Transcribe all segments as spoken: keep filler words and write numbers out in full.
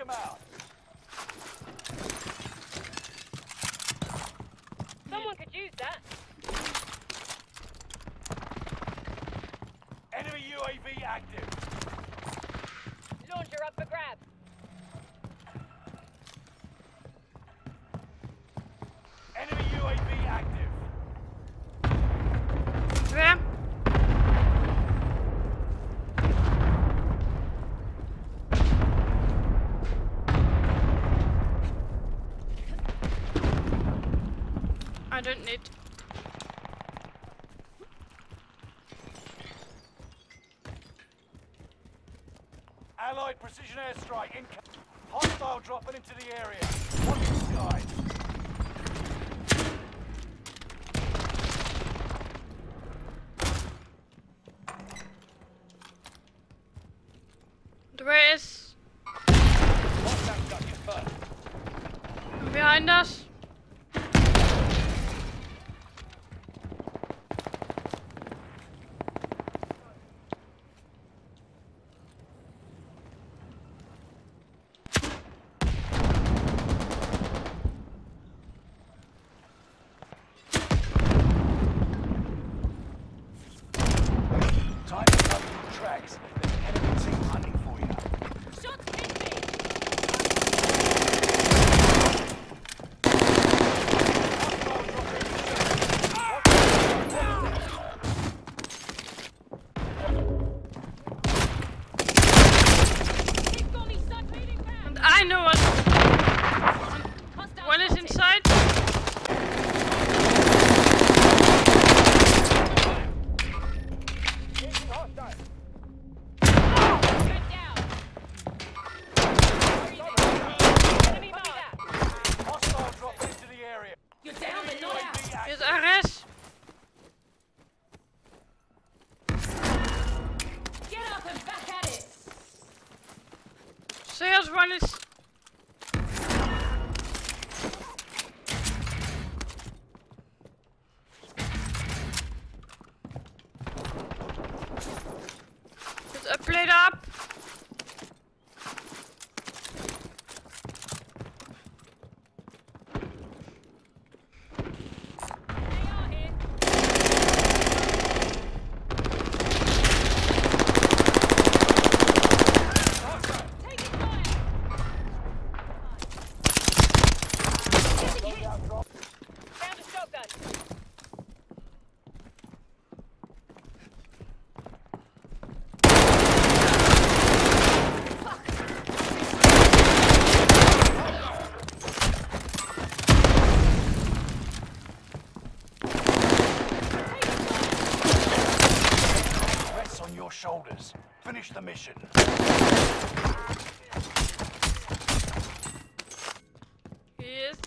them out. Someone could use that. Enemy U A V active. Launcher up for grabs. Enemy U A V active. Where? I don't need. Allied precision airstrike in. Hostile dropping into the area. Watch the skies. Where is Contact got you first. behind us? Time to cover your tracks. There's an enemy team hunting for you. Shots hit me. Hostile dropping into the area. He's got me stuck leading back. And I know what. Hostile One is spotted. inside. Engaging hostile. Good down. Enemy mark. Hostile dropping into the area. You're down, but U not A out. V active. Is Ares? Get up and back at it. Sales one is. Is a plate up? They are here. Taking fire. Getting hit. Found a shotgun. Rests on your shoulders. Finish the mission. Yes.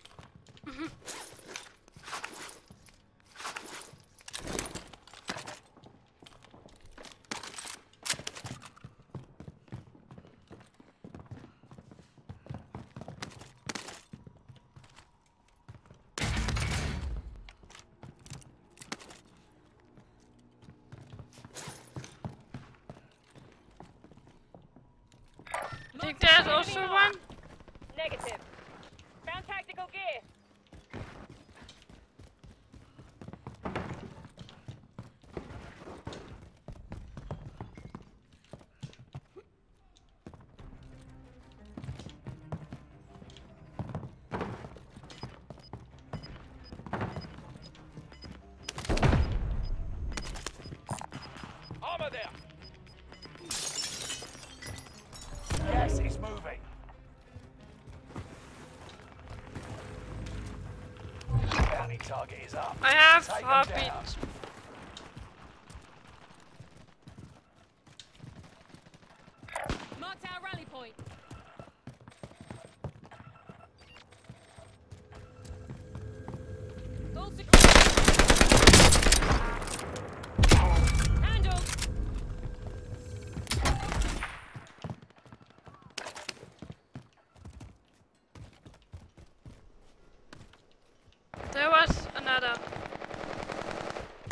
I think there's also one. Negative. Found tactical gear. Armor there. Gas is moving. Bounty target is up. I have Take 'em heartbeat. down. Marked our rally point. All secure. Handle. There was another.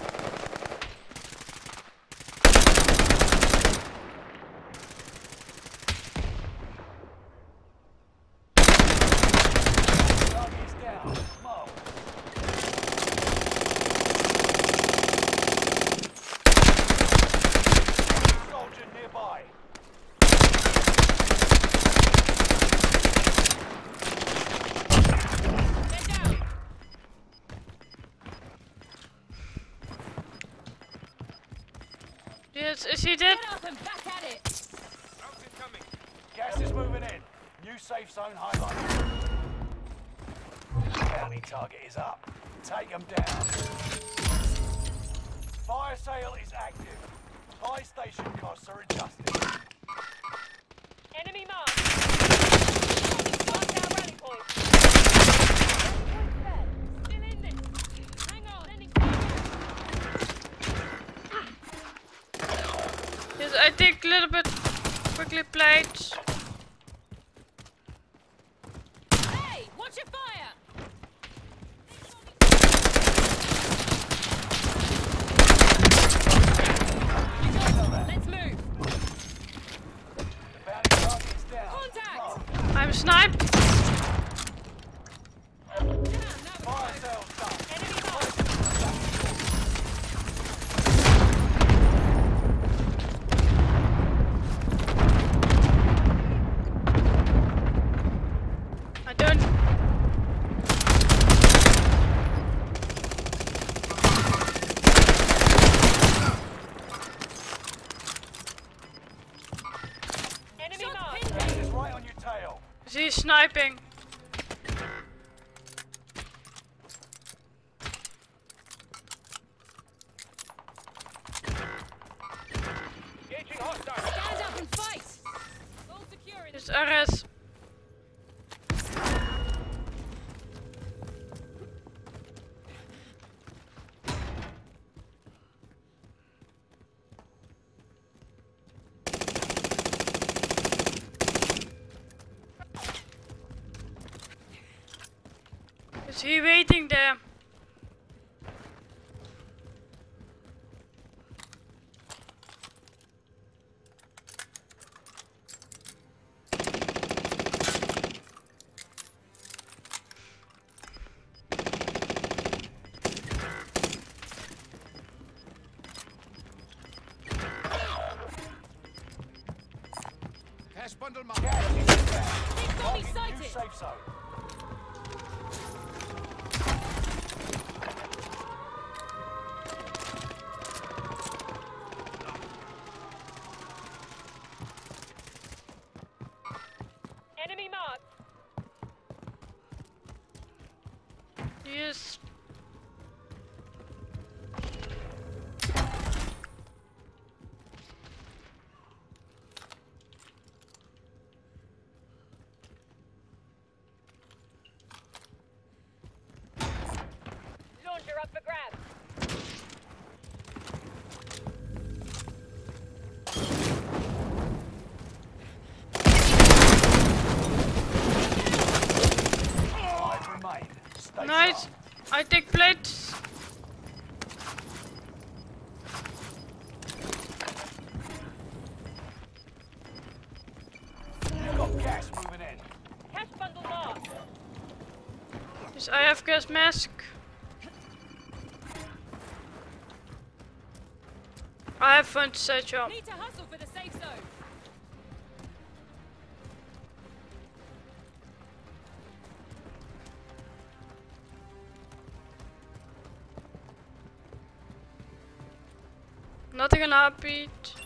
Is, is he dead? Get up and back at it. Rounds incoming. Gas is moving in. New safe zone highlighted. Bounty target is up. Take them down. Fire sale is active. Buy station costs are adjusted. Enemy marked. Marked our rally point. Still in this. Hang on. Sending Yes, I take a little bit quickly plates. Hey, watch your fire. Let's move. The bounty target is down. Contact. I'm sniped. Down. Now Fire sale's done. enemy marked. I don't. Enemy marked. Gas is right on your tail. Is he sniping? Engaging hostile. Stand up and fight. All secure in Is R S. Is he waiting there? Cash bundle marked. Gas is down. He's got me Target new sighted. safe zone. Enemy marked. Yes. Launcher up for grabs. Five remain. Stay Nice. sharp. I take plates. You've got gas moving in. Cash bundle marked. Yes, I have gas mask. I have fun to set you up. Need to hustle for the safe zone. Nothing in heartbeat.